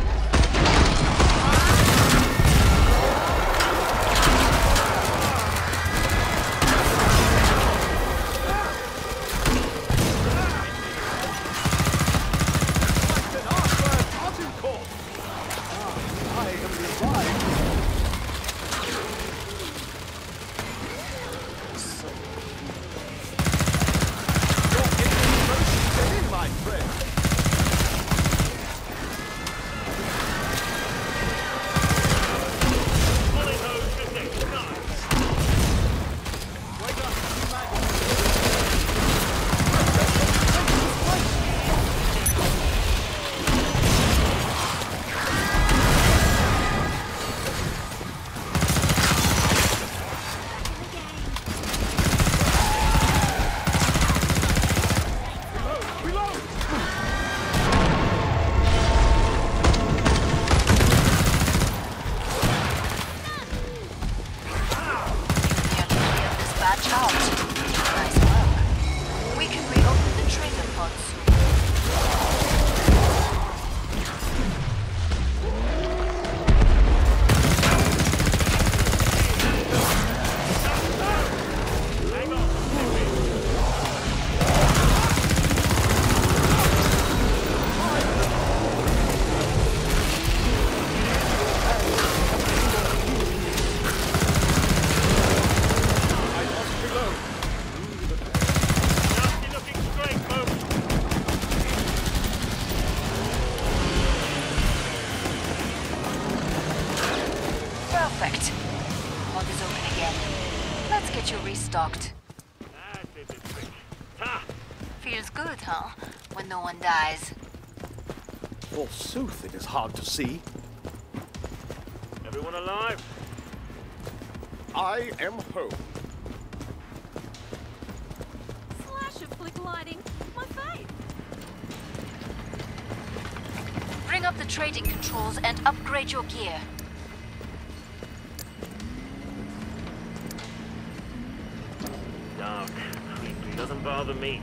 Dispatch out. Nice work. We can reopen the trader pod soon. Perfect. Pod is open again. Let's get you restocked. Feels good, huh? When no one dies. Forsooth, it is hard to see. Everyone alive? I am home. Flash of flick lighting. My face. Bring up the trading controls and upgrade your gear. Dark. Creepy. Doesn't bother me.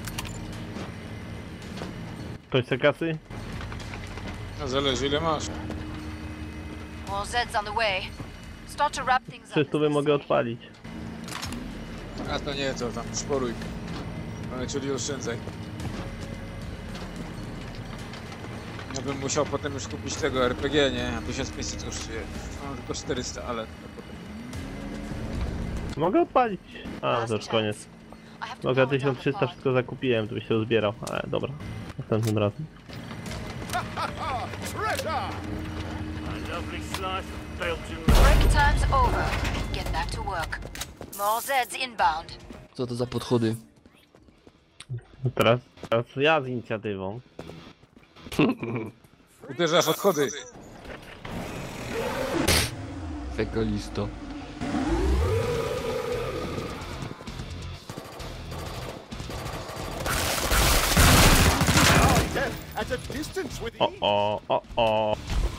Ktoś chce kasy? No zależy ile masz. More Zeds on the way. Start to wrap things up. Trzy stówy mogę odpalić. A to nie, to tam szporuj. Ale czyli oszczędzaj. Ja bym musiał potem już kupić tego R P G, nie? A tysiąc pięćset kosztuje. Mam tylko czterysta, ale to potem. Mogę odpalić. A, to już koniec. I have to Mogę power down tysiąc the trzysta pod. wszystko zakupiłem, to by się uzbierał, ale dobra. Następnym razem. Treasure! A lovely slice of Belgian. Break time's over. Get back to work. More Zeds inbound. Co to za podchody? No Teraz, teraz ja z inicjatywą. Uderzasz odchody. Fekalisto. Death at a distance with O, ease. o, o, o.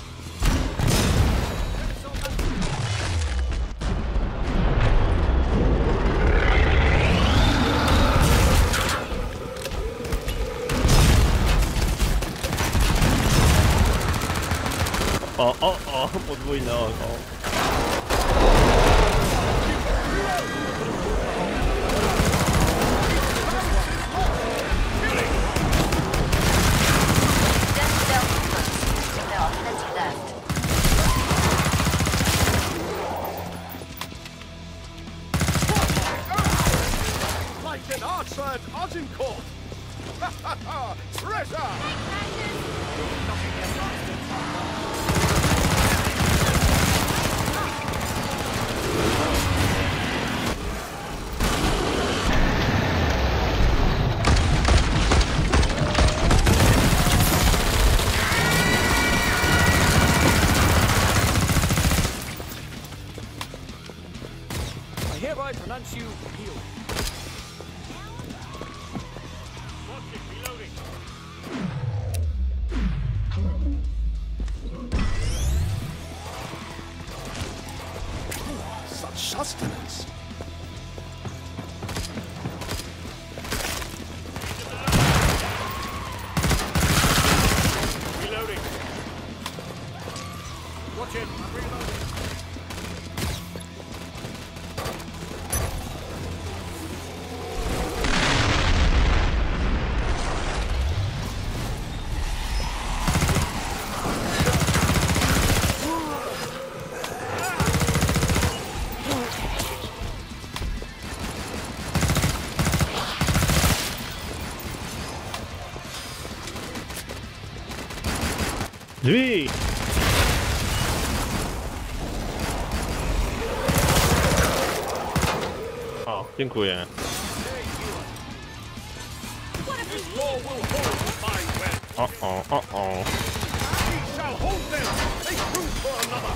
O, o, o, podwójne oko. Death dealt first. There are plenty left. Like an archer at Agincourt. Treasure! I hereby pronounce you healed. Watch it, reloading. Such sustenance. Reloading. Watch it. I'm reloading. Drzwi! O, dziękuję. This law will hold my men. O, o, o, o. We shall hold them. Make room for another.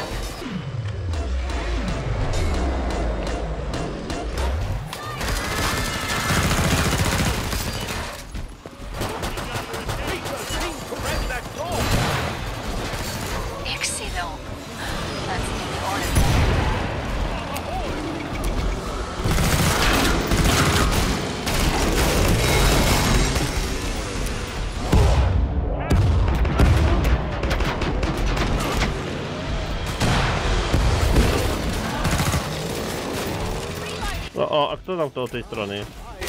Peter seems to rend that door. Excellent. That's in the order. O, o, a kto tam to od tej strony?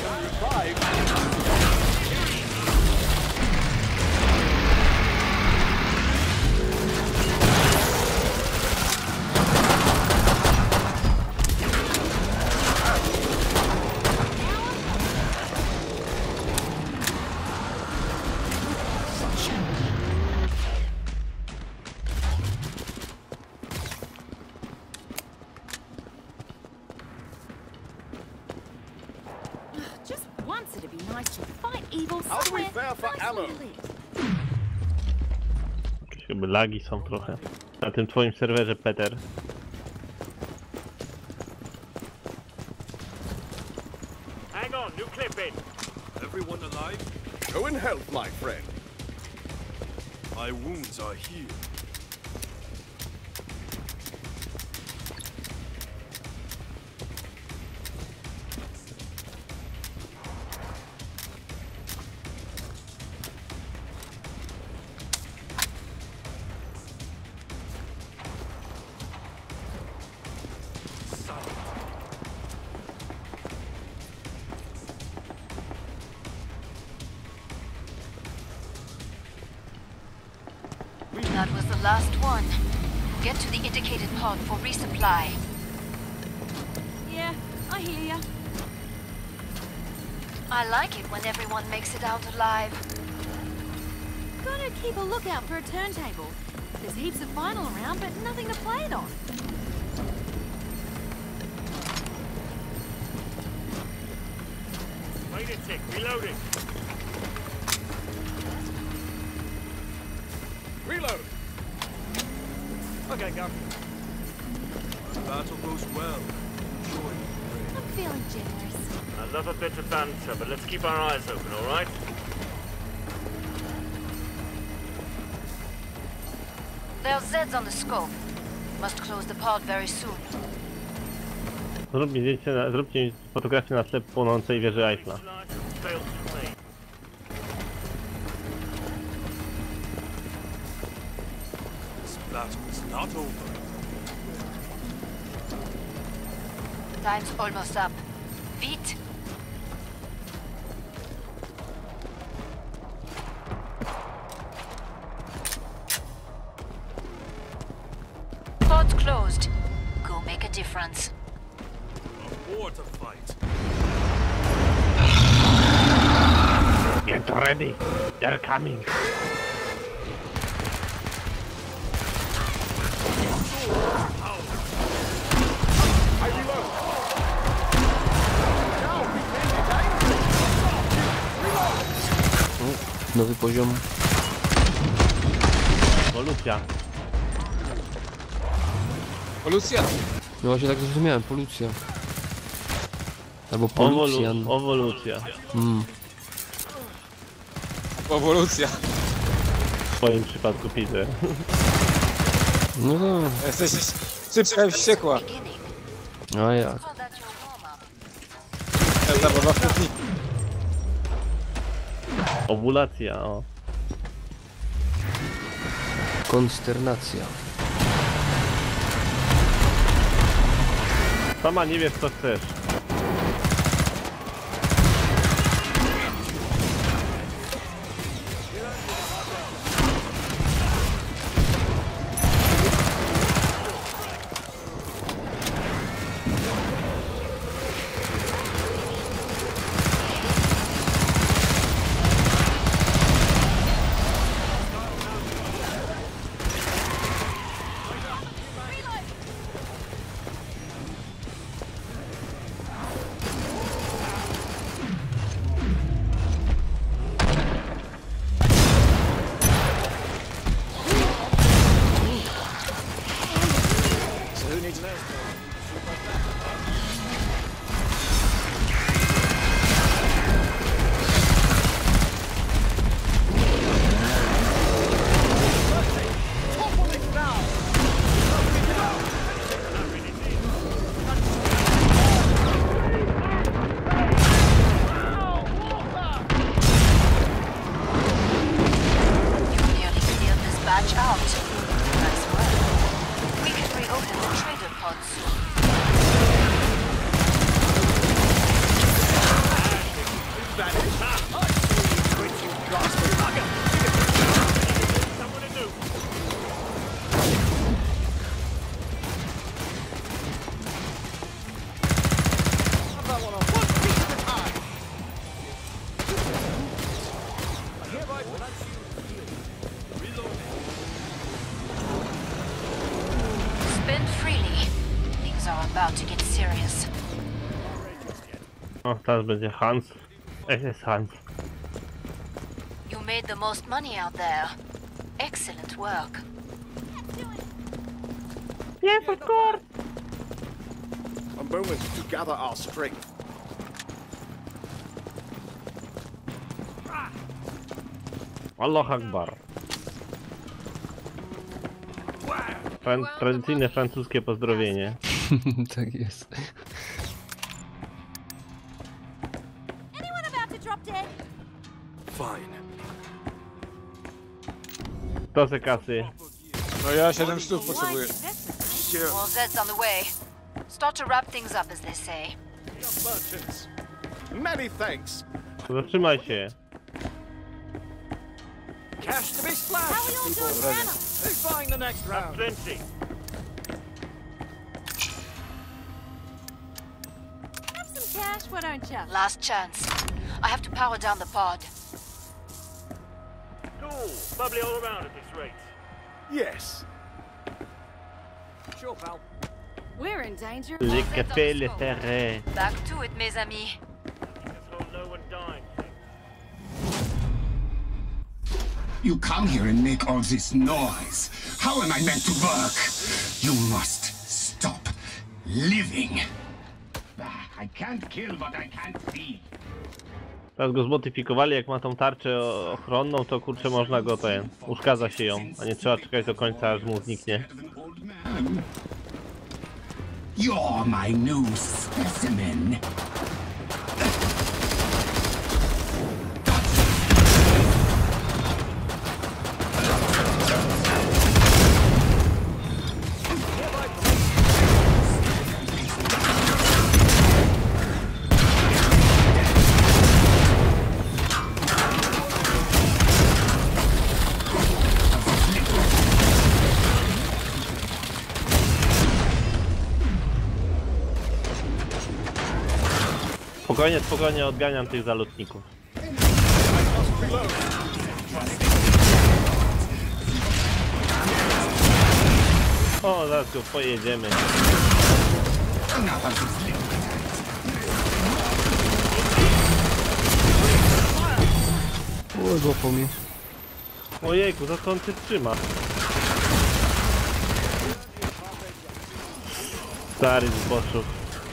Just once it'd be nice to fight evil How do we somewhere fare for nice ammo? and lit. Jakieś chyba lagi są trochę. Na tym twoim serwerze, Peter. Hang on, new clip in. Everyone alive? Go in health, my friend. My wounds are healed. That was the last one. Get to the indicated pod for resupply. Yeah, I hear ya. I like it when everyone makes it out alive. Gotta keep a lookout for a turntable. There's heaps of vinyl around, but nothing to play it on. Wait a tick, reloading. Reload! Okay, go. Battle goes well. Enjoy. I'm feeling generous. I love a bit of banter, but let's keep our eyes open, all right? There are Zeds on the scope. Must close the pod very soon. Zrób mi zdjęcie, na, zróbcie mi fotografię na tle płonącej wieży Eiffla. Fails to me. This battle's not over. Time's almost up. Vite! Pod's closed. Go make a difference. A war to fight. Get ready! They're coming! I reload. Now we can Nowy poziom. Ewolucja. Polucja! No właśnie tak zrozumiałem, polucja. Albo polucjan. Ewolu ewolucja. Mm. Ewolucja. W swoim przypadku Peter. No to... Jesteś szybka i wściekła. Beginning. A jak? Call that your warm-up. Zabawa w kuchni. Owulacja, o. Konsternacja. Sama nie wiesz co chcesz. So who needs an airstrike? Nearly cleared this batch out. Nice work. We can reopen the trader pod soon. Someone to do. Have that one on. One piece at a time. I hereby pronounce you healed. Spend freely. Things are about to get serious. O, teraz będzie Hans. Ech, jest Hans. You made the most money out there. Excellent work. Yes, of course! A moment to gather our strength. Allah Akbar. Fran tradycyjne francuskie pozdrowienie. Tak jest. Anyone about to drop dead? Fine. Tosy kasy. No ja siedem sztuk potrzebuję. More Zeds on the way. Start to wrap things up, as they say. Merchants. Many thanks. Zatrzymaj się. Cash to be How splashed. we all doing, people. Santa? Who's buying the next round? Plenty. Have some cash, why don't you? Last chance. I have to power down the pod. Cool. Bubbly all around at this rate. Yes. Sure, pal. We're in danger. Le café, le terrain. Back to it, mes amis. Let's hope no one dying. You come here and make all this noise. How am I meant to work? You must stop living. Ah, I can't kill what I can't feed. Teraz go zmodyfikowali, jak ma tą tarczę ochronną, to kurczę można go ten, uszkadza się ją, a nie trzeba czekać do końca, aż mu zniknie. You're my new specimen. Spokojnie, spokojnie odganiam tych zalotników. O, zaraz go pojedziemy. O, złapał mnie. Ojejku, za co on się trzyma? Stary zboczu.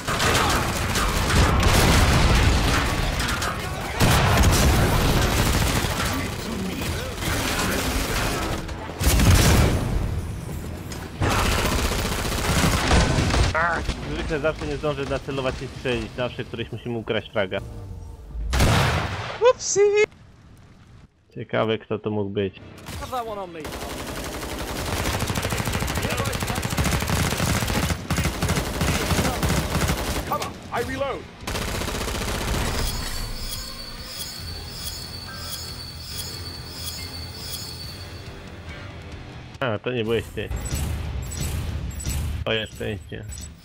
Zwykle zawsze nie zdąży nacelować i strzelić, zawsze któryś musimy ukraść fraga. Upsi! Ciekawe kto to mógł być. Have that one on me, pal. Cover. I reload. A, to nie byłeś ty. O, szczęście.